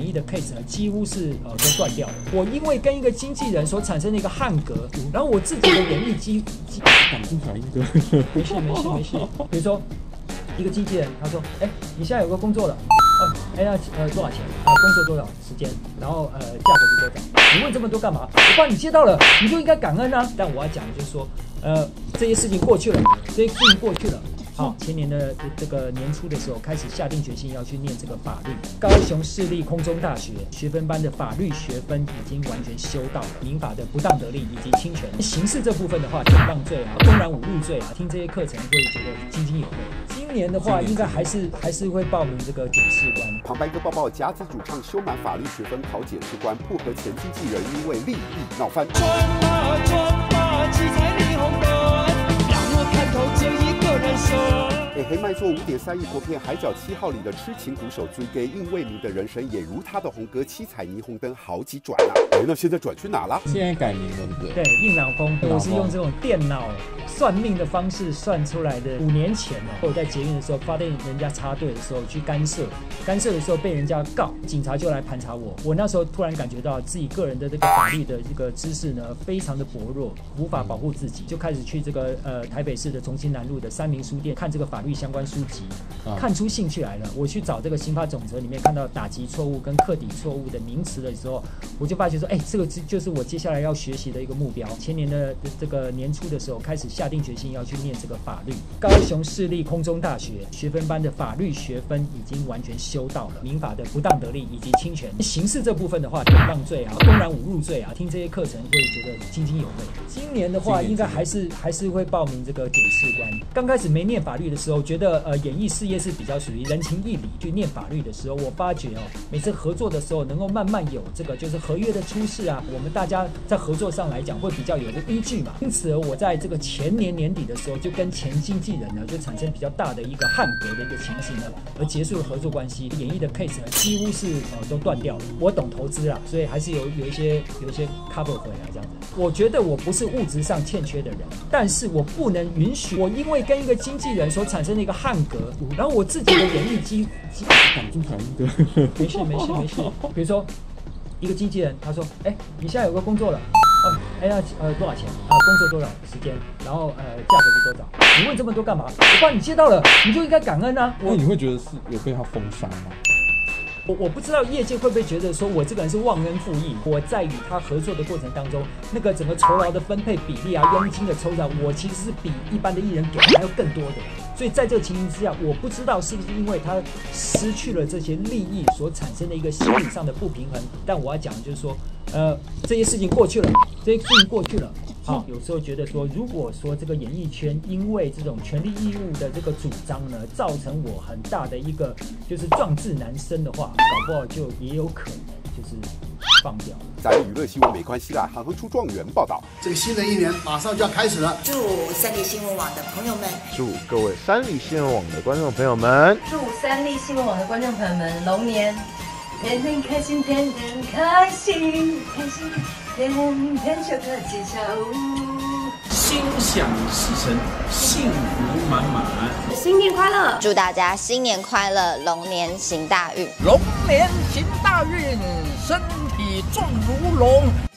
艺的 case 呢，几乎是都断掉了。我因为跟一个经纪人所产生的一个汉格，然后我自己的演艺反应反应的， 没事。比如说一个经纪人，他说，你现在有个工作了。那多少钱啊？工作多少时间？然后价格是多少？你问这么多干嘛？我帮你接到了，你就应该感恩啊。但我要讲的就是说，这些事情过去了，好，前年的这个年初的时候，开始下定决心要去念这个法律。高雄市立空中大学学分班的法律学分已经完全修到了民法的不当得利以及侵权。刑事这部分的话，诽谤罪啊、公然侮辱罪啊，听这些课程会觉得津津有味。今年的话，应该还是会报名这个检视官。 旁白哥抱抱甲子主唱修满法律学分考检视官，不和前经纪人因为利益闹翻。 转吧，七彩霓虹灯，让我看透这一个人生。 黑卖座5.3亿国片《海角7号》里的痴情鼓手追给应为民的人生，也如他的红歌七彩霓虹灯好几转了。那现在转去哪了？ 现在改名了，对不对？ 对，硬朗风，我是用这种电脑算命的方式算出来的。5年前呢，我在捷运的时候发现人家插队的时候去干涉的时候被人家告，警察就来盘查我。我那时候突然感觉到自己个人的这个法律的这个知识呢，非常的薄弱，无法保护自己，就开始去这个台北市的重庆南路的三民书店看这个法律相关书籍，看出兴趣来了。我去找这个刑法总则里面看到打击错误跟客抵错误的名词的时候，我就发觉说，这个就是我接下来要学习的一个目标。前年的这个年初的时候，开始下定决心要去念这个法律。高雄市立空中大学学分班的法律学分已经完全修到了民法的不当得利以及侵权。刑事这部分的话，诽谤罪啊、公然侮辱罪啊，听这些课程会觉得津津有味。今年的话，应该还是会报名这个检视官。刚开始没念法律的时候，觉得演艺事业是比较属于人情义理。去念法律的时候，我发觉每次合作的时候，能够慢慢有这个就是合约的出示啊，我们大家在合作上来讲会比较有个依据嘛。因此，我在这个前年年底的时候，就跟前经纪人呢就产生比较大的一个汉格的一个情形呢，而结束了合作关系。演艺的 case 呢几乎是都断掉了。我懂投资啦，所以还是有一些 cover 回来这样子。我觉得我不是物质上欠缺的人，但是我不能允许我因为跟一个经纪人所产生的一个汉格，然后我自己的演艺反应的， 没事。比如说一个经纪人，他说，你现在有个工作了。那多少钱啊？工作多少时间？然后价格是多少？你问这么多干嘛？我帮你接到了，你就应该感恩啊。 那你会觉得是有被他封杀吗？ 我不知道业界会不会觉得说我这个人是忘恩负义。我在与他合作的过程当中，那个整个酬劳的分配比例啊、佣金的抽奖，我其实是比一般的艺人给还要更多的。所以在这个情形之下，我不知道是不是因为他失去了这些利益所产生的一个心理上的不平衡。但我要讲的就是说，这些事情过去了。好，有时候觉得说，如果说这个演艺圈因为这种权利义务的这个主张呢，造成我很大的一个就是壮志难伸的话，搞不好就也有可能就是放掉。 咱娱乐新闻没关系啦，行行出状元报道。 这个新的一年马上就要开始了， 祝三立新闻网的朋友们， 祝各位三立新闻网的观众朋友们， 祝三立新闻网的观众朋友们龙年天天开心，天天开心，天天就可吉祥， 心想事成，幸福满满， 新年快乐！ 祝大家新年快乐，龙年行大运， 龙年行大运，身体壮如龙，